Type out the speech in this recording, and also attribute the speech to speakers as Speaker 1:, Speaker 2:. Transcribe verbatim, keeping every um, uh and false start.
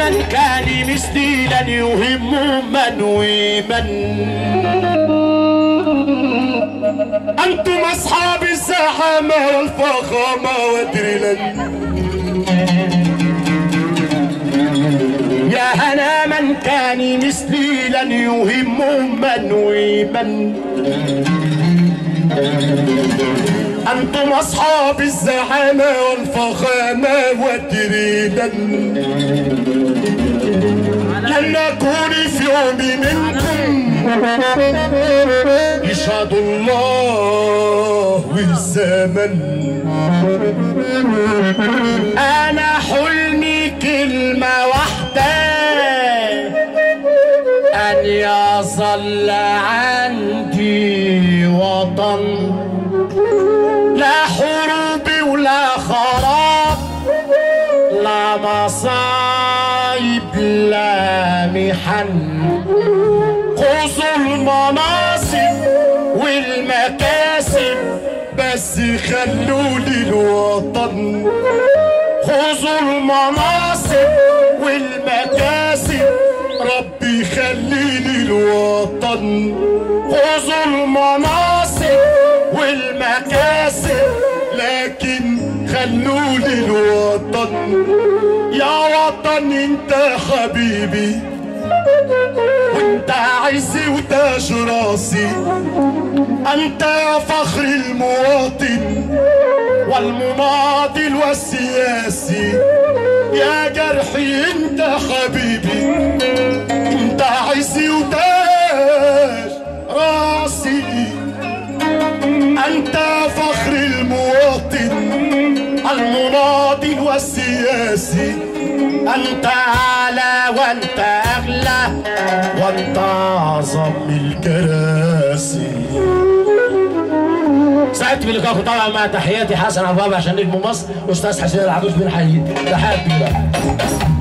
Speaker 1: من كان مثلي لن يهم من ومن. أنتم أصحاب الزحمة والفخامة وادري لن. يا هنا من كان مثلي لن يهم من ومن. أنتم أصحاب الزحمة والفخامة وادري لن. لن نكون في يوم منكم يشهد الله والزمن. أنا حلمي كلمة واحدة أن يظل عندي وطن. لا حروب ولا خراب، لا مصايب لا محن. خذوا المناصب والمكاسب بس خلوا لي الوطن. خذوا المناصب والمكاسب ربي خلي لي الوطن. خذوا المناصب والمكاسب لكن خلوا لي الوطن. يا وطن انت حبيبي وانت عزي وتاج راسي. انت فخر المواطن والمناضل والسياسي. يا جرحي انت حبيبي انت عزي وتاج راسي. انت فخر المواطن المناضل والسياسي. انت اعلى وانت اغلى وانت اعظم الكراسي. سعدت بلقائكم طبعا مع تحياتي حسن عبابة عشان نجم مصر استاذ حسين العجوز بن حي. تحياتي بقى.